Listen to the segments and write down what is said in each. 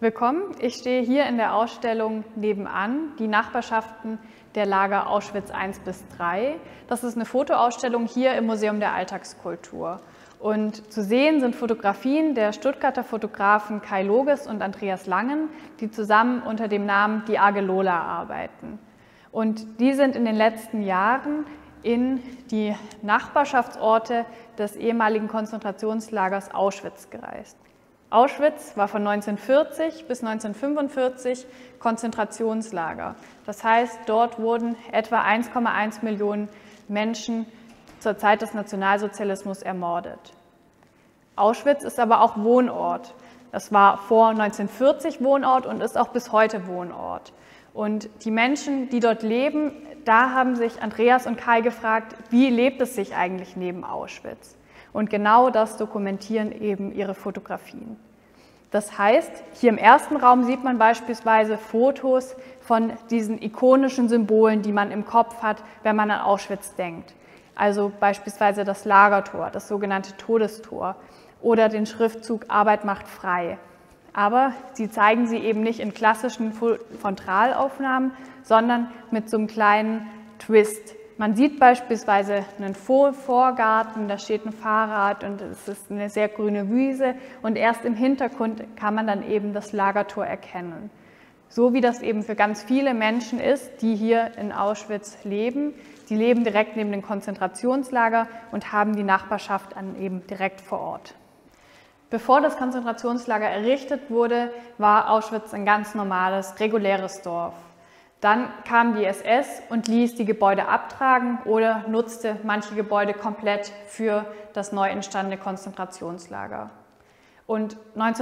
Willkommen, ich stehe hier in der Ausstellung nebenan, die Nachbarschaften der Lager Auschwitz I bis III. Das ist eine Fotoausstellung hier im Museum der Alltagskultur. Und zu sehen sind Fotografien der Stuttgarter Fotografen Kai Loges und Andreas Langen, die zusammen unter dem Namen Die Arge Lola arbeiten. Und die sind in den letzten Jahren in die Nachbarschaftsorte des ehemaligen Konzentrationslagers Auschwitz gereist. Auschwitz war von 1940 bis 1945 Konzentrationslager. Das heißt, dort wurden etwa 1,1 Millionen Menschen zur Zeit des Nationalsozialismus ermordet. Auschwitz ist aber auch Wohnort. Das war vor 1940 Wohnort und ist auch bis heute Wohnort. Und die Menschen, die dort leben, da haben sich Andreas und Kai gefragt, wie lebt es sich eigentlich neben Auschwitz? Und genau das dokumentieren eben ihre Fotografien. Das heißt, hier im ersten Raum sieht man beispielsweise Fotos von diesen ikonischen Symbolen, die man im Kopf hat, wenn man an Auschwitz denkt. Also beispielsweise das Lagertor, das sogenannte Todestor oder den Schriftzug Arbeit macht frei. Aber sie zeigen sie eben nicht in klassischen Frontalaufnahmen, sondern mit so einem kleinen Twist. Man sieht beispielsweise einen Vorgarten, da steht ein Fahrrad und es ist eine sehr grüne Wiese und erst im Hintergrund kann man dann eben das Lagertor erkennen. So wie das eben für ganz viele Menschen ist, die hier in Auschwitz leben. Die leben direkt neben dem Konzentrationslager und haben die Nachbarschaft eben direkt vor Ort. Bevor das Konzentrationslager errichtet wurde, war Auschwitz ein ganz normales, reguläres Dorf. Dann kam die SS und ließ die Gebäude abtragen oder nutzte manche Gebäude komplett für das neu entstandene Konzentrationslager. Und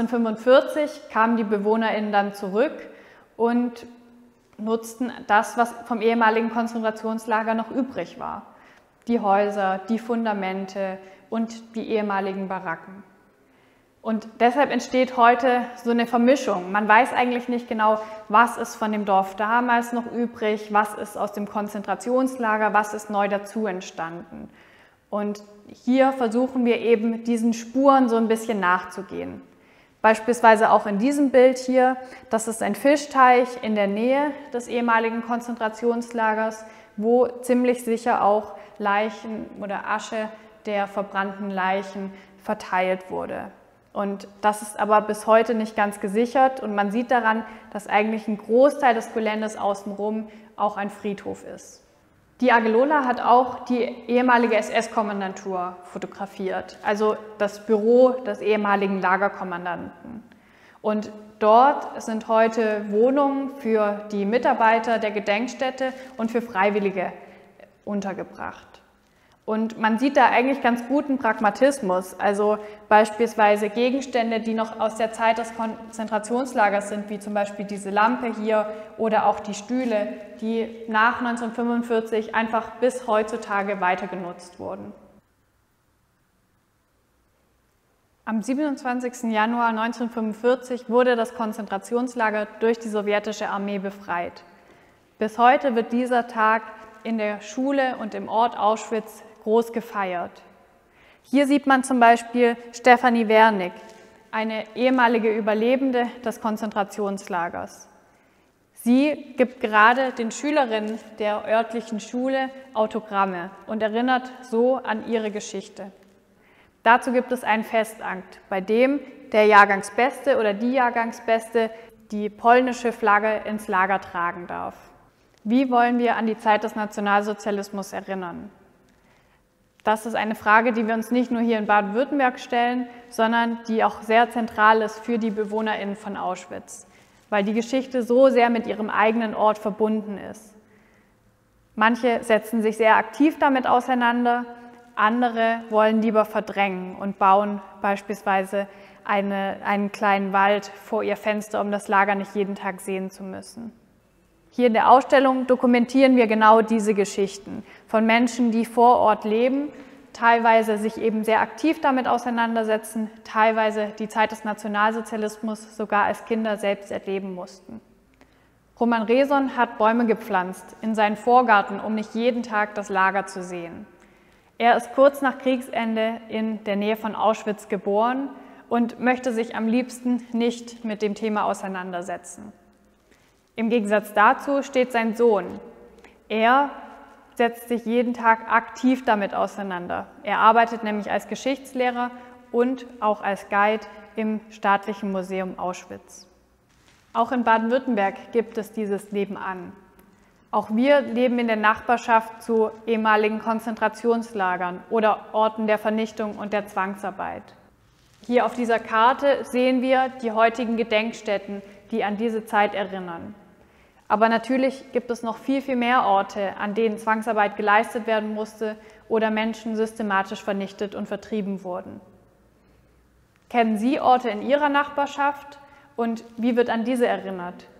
1945 kamen die BewohnerInnen dann zurück und nutzten das, was vom ehemaligen Konzentrationslager noch übrig war. Die Häuser, die Fundamente und die ehemaligen Baracken. Und deshalb entsteht heute so eine Vermischung. Man weiß eigentlich nicht genau, was ist von dem Dorf damals noch übrig, was ist aus dem Konzentrationslager, was ist neu dazu entstanden. Und hier versuchen wir eben diesen Spuren so ein bisschen nachzugehen. Beispielsweise auch in diesem Bild hier, das ist ein Fischteich in der Nähe des ehemaligen Konzentrationslagers, wo ziemlich sicher auch Leichen oder Asche der verbrannten Leichen verteilt wurde. Und das ist aber bis heute nicht ganz gesichert und man sieht daran, dass eigentlich ein Großteil des Geländes außenrum auch ein Friedhof ist. Die Arge Lola hat auch die ehemalige SS-Kommandantur fotografiert, also das Büro des ehemaligen Lagerkommandanten. Und dort sind heute Wohnungen für die Mitarbeiter der Gedenkstätte und für Freiwillige untergebracht. Und man sieht da eigentlich ganz guten Pragmatismus, also beispielsweise Gegenstände, die noch aus der Zeit des Konzentrationslagers sind, wie zum Beispiel diese Lampe hier oder auch die Stühle, die nach 1945 einfach bis heutzutage weiter genutzt wurden. Am 27. Januar 1945 wurde das Konzentrationslager durch die sowjetische Armee befreit. Bis heute wird dieser Tag in der Schule und im Ort Auschwitz groß gefeiert. Hier sieht man zum Beispiel Stefanie Wernick, eine ehemalige Überlebende des Konzentrationslagers. Sie gibt gerade den Schülerinnen der örtlichen Schule Autogramme und erinnert so an ihre Geschichte. Dazu gibt es einen Festakt, bei dem der Jahrgangsbeste oder die Jahrgangsbeste die polnische Flagge ins Lager tragen darf. Wie wollen wir an die Zeit des Nationalsozialismus erinnern? Das ist eine Frage, die wir uns nicht nur hier in Baden-Württemberg stellen, sondern die auch sehr zentral ist für die BewohnerInnen von Auschwitz, weil die Geschichte so sehr mit ihrem eigenen Ort verbunden ist. Manche setzen sich sehr aktiv damit auseinander, andere wollen lieber verdrängen und bauen beispielsweise einen kleinen Wald vor ihr Fenster, um das Lager nicht jeden Tag sehen zu müssen. Hier in der Ausstellung dokumentieren wir genau diese Geschichten von Menschen, die vor Ort leben, teilweise sich eben sehr aktiv damit auseinandersetzen, teilweise die Zeit des Nationalsozialismus sogar als Kinder selbst erleben mussten. Roman Reson hat Bäume gepflanzt in seinen Vorgarten, um nicht jeden Tag das Lager zu sehen. Er ist kurz nach Kriegsende in der Nähe von Auschwitz geboren und möchte sich am liebsten nicht mit dem Thema auseinandersetzen. Im Gegensatz dazu steht sein Sohn. Er setzt sich jeden Tag aktiv damit auseinander. Er arbeitet nämlich als Geschichtslehrer und auch als Guide im Staatlichen Museum Auschwitz. Auch in Baden-Württemberg gibt es dieses Nebenan. Auch wir leben in der Nachbarschaft zu ehemaligen Konzentrationslagern oder Orten der Vernichtung und der Zwangsarbeit. Hier auf dieser Karte sehen wir die heutigen Gedenkstätten, die an diese Zeit erinnern. Aber natürlich gibt es noch viel, viel mehr Orte, an denen Zwangsarbeit geleistet werden musste oder Menschen systematisch vernichtet und vertrieben wurden. Kennen Sie Orte in Ihrer Nachbarschaft und wie wird an diese erinnert?